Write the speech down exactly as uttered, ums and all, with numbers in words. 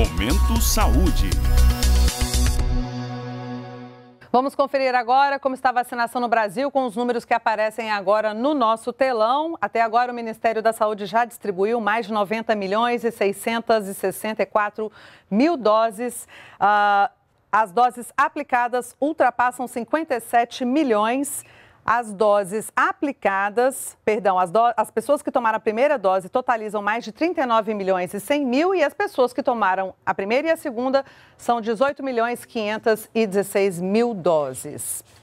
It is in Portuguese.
Momento Saúde. Vamos conferir agora como está a vacinação no Brasil com os números que aparecem agora no nosso telão. Até agora, o Ministério da Saúde já distribuiu mais de noventa milhões e seiscentos e sessenta e quatro mil doses. Uh, as doses aplicadas ultrapassam cinquenta e sete milhões. As doses aplicadas, perdão, as, do, as pessoas que tomaram a primeira dose totalizam mais de trinta e nove milhões e cem mil e as pessoas que tomaram a primeira e a segunda são dezoito milhões e quinhentos e dezesseis mil doses.